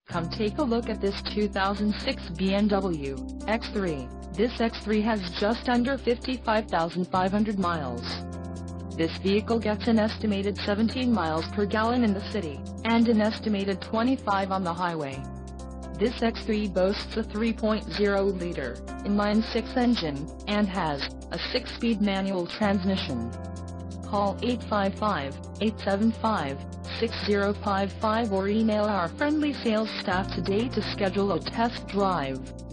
Come take a look at this 2006 BMW X3. This X3 has just under 55,500 miles. This vehicle gets an estimated 17 miles per gallon in the city, and an estimated 25 on the highway. This X3 boasts a 3.0-liter inline-six engine, and has a 6-speed manual transmission. Call 855-875-6055 or email our friendly sales staff today to schedule a test drive.